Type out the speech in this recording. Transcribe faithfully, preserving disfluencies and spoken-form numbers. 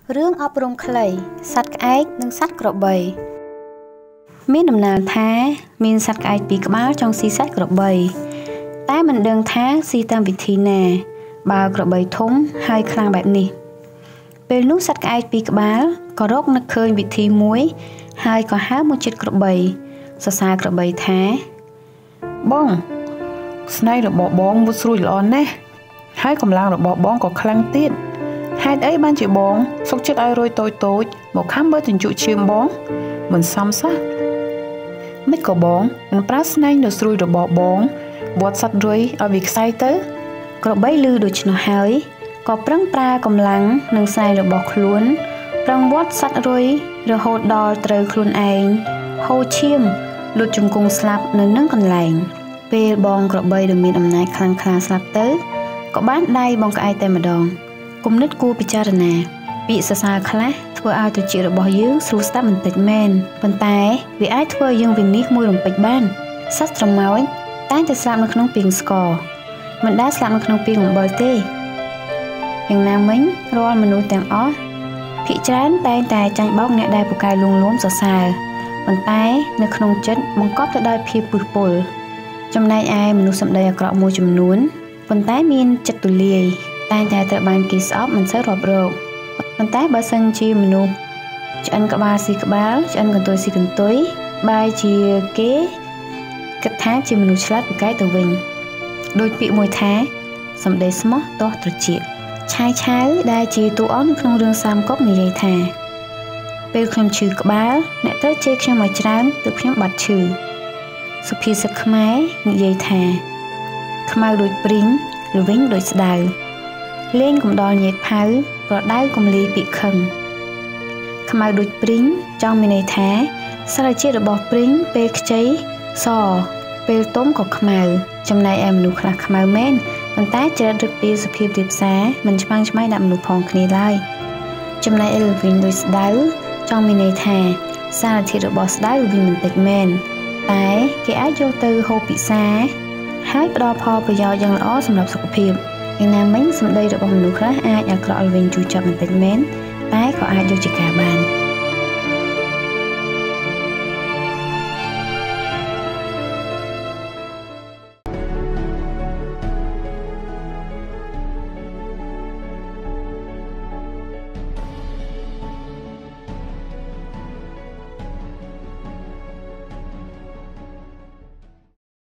រឿងអប់រំខ្លីសត្វក្អែកនិងសត្វក្របីមានដំណើរថាមានសត្វក្អែកពីរក្បាលចង់ស៊ីសាច់ក្របីតែមិនដឹងថាស៊ីតាមវិធីណាបើក្របីធំហើយខ្លាំងបែបនេះពេលនោះសត្វក្អែកពីរក្បាលក៏រកនឹកឃើញវិធីមួយហើយក៏ហៅមកជិតក្របីសរសើរក្របីថាបងស្នេហ៍របស់បងវាស្រួយល្អណាស់ហើយកម្លាំងរបស់បងក៏ខ្លាំងទៀតហេតុអីបានជាបងសុកចិត្តឲ្យរុយតូចតូចមកខំមើលជញ្ជក់ឈាមបងមិនសមសោះមិនក៏បងមិនប្រើស្នែងនៅស្រួយរបស់បងវត្តសត្វរុយឲ្យវាខ្សែទៅក្របីឮដូច្នោះហើយក៏ប្រឹងប្រើកម្លាំងនិងស្នែងរបស់ខ្លួនប្រឹងវត្តសត្វរុយរហូតដល់ត្រូវខ្លួនឯងហូរឈាមលុតជង្គង់ស្លាប់នៅនឹងកន្លែងពេលបងក្របីដែលមានអំណាចខ្លាំងក្លាស្លាប់ទៅក៏បានដៃបងក្អែកតែម្ដងគំនិតគួរពិចារណាពាក្យសរសើរខ្លះធ្វើឲ្យត្រចៀករបស់យើងស្រួលស្ដាប់បន្តិចមែនប៉ុន្តែវាអាចធ្វើឲ្យយើងវិនិច្ឆ័យមួយរំពេចបានសត្វត្រម៉ោចតែងតែស្លាប់នៅក្នុងពីងស្ករមិនដែលស្លាប់នៅក្នុងពីងអំបិលទេយ៉ាងណាមិញរាល់មនុស្សទាំងអស់ភាគច្រើនតែងតែចាញ់បោកអ្នកដែលពូកែលួងលោមសរសើរប៉ុន្តែនៅក្នុងចិត្តបង្កប់ទៅដោយភាពពុះពុលចំណែកឯមនុស្សសម្ដីអាក្រក់មួយចំនួនប៉ុន្តែមានចិត្តទូលាយតែងតែត្រូវបានគេស្អប់មិនសូវរាប់រកប៉ុន្តែបើសិនជាមនុស្សឆ្អិនក្បាលស៊ីក្បាលឆ្អិនកន្ទុយស៊ីកន្ទុយបែរជាគេគិតថាជាមនុស្សឆ្លាតពូកែទៅវិញដោយពាក្យមួយថាសម្ដីស្មោះទាស់ត្រចៀកឆាយឆាវដែលជាតួអង្គនៅក្នុងរឿងសាមកុកនិយាយថាពេលខ្ញុំឈឺក្បាលអ្នកត្រូវជេរខ្ញុំឲ្យច្រើនទើបខ្ញុំបាត់ឈឺសុភាសិតខ្មែរនិយាយថាខ្មៅដូចព្រីងល្វីងដូចស្ដៅលេងកំដរញែកផៅប្រដៅកំលីពីខឹងខ្មៅដូចព្រីងចង់មានន័យថាសារជាតិរបស់ព្រីងពេលខ្ចីសពេលទុំក៏ខ្មៅចំណែកឯមនុស្សខ្លះខ្មៅមែនប៉ុន្តែច្រិតរឹកពីសុភាពរាបសារមិនឆ្មាំងឆ្មៃដាក់មនុស្សផងគ្នាឡើយចំណែកឯល្វីងដូចស្ដៅចង់មានន័យថាសារធាតុរបស់ស្ដៅវាមិនតិចមែនតែគេអាចយកទៅហូបពិសាហើយផ្ដល់ផលប្រយោជន៍យ៉ាងល្អសម្រាប់សុខភាពយ៉ាងណាមិញសម្ដីរបស់មនុស្សខ្លះអាចអាក្រក់ល្វីងជូរចត់បន្តិចមែនតែក៏អាចយកជាការបាន